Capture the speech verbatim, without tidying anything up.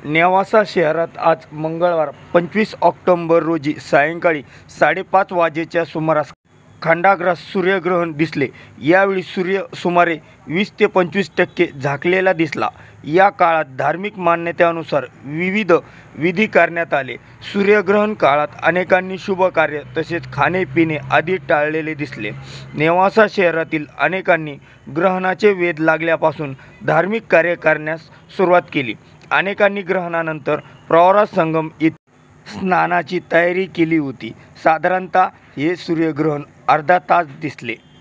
नेवासा शहरात आज मंगळवार पंचवीस ऑक्टोबर रोजी सायंकाळी साडेपाच वाजेच्या सुमारास खंडाग्रास सूर्यग्रहण दिसले। यावेळी सूर्य सुमारे वीस ते पंचवीस टक्के झाकलेला दिसला। या काळात धार्मिक मान्यतेनुसार विविध विधी करण्यात आले। सूर्यग्रहण काळात अनेकांनी शुभ कार्य तसेच खाणे पिणे आदी टाळलेले दिसले। नेवासा शहरातील अनेकांनी ग्रहणाचे वेध लागल्यापासून धार्मिक कार्य करण्यास सुरुवात केली। अनेकांनी ग्रहणानंतर प्रवरा संगम येथे स्नानाची तयारी केली होती। साधारणतः हे सूर्यग्रहण अर्धा तास दिसले।